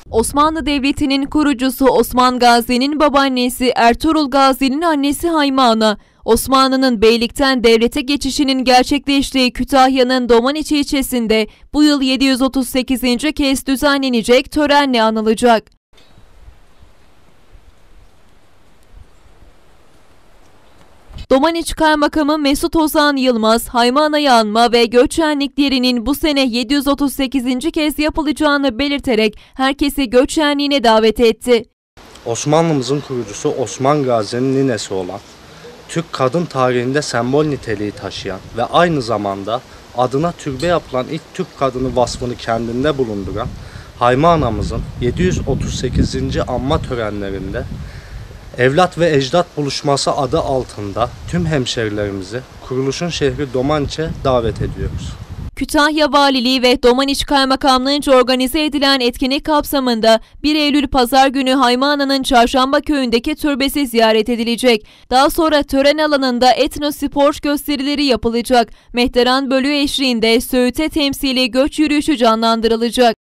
Osmanlı Devleti'nin kurucusu Osman Gazi'nin babaannesi Ertuğrul Gazi'nin annesi Hayme Ana, Osmanlı'nın beylikten devlete geçişinin gerçekleştiği Kütahya'nın Domaniç ilçesinde bu yıl 738. kez düzenlenecek törenle anılacak. Domaniç Kaymakamı Mesut Ozan Yılmaz, Hayme Ana'yı anma ve göç şenliklerinin bu sene 738. kez yapılacağını belirterek herkesi göç şenliğine davet etti. Osmanlımızın kurucusu Osman Gazi'nin ninesi olan, Türk kadın tarihinde sembol niteliği taşıyan ve aynı zamanda adına türbe yapılan ilk Türk kadını vasfını kendinde bulunduran Hayme Anamızın 738. anma törenlerinde Evlat ve Ecdat Buluşması adı altında tüm hemşerilerimizi kuruluşun şehri Domaniç'e davet ediyoruz. Kütahya Valiliği ve Domaniç Kaymakamlığı'nca organize edilen etkinlik kapsamında 1 Eylül Pazar günü Hayme Ana'nın Çarşamba Köyü'ndeki türbesi ziyaret edilecek. Daha sonra tören alanında etnospor gösterileri yapılacak. Mehteran bölüğü eşliğinde Söğüt'e temsili göç yürüyüşü canlandırılacak.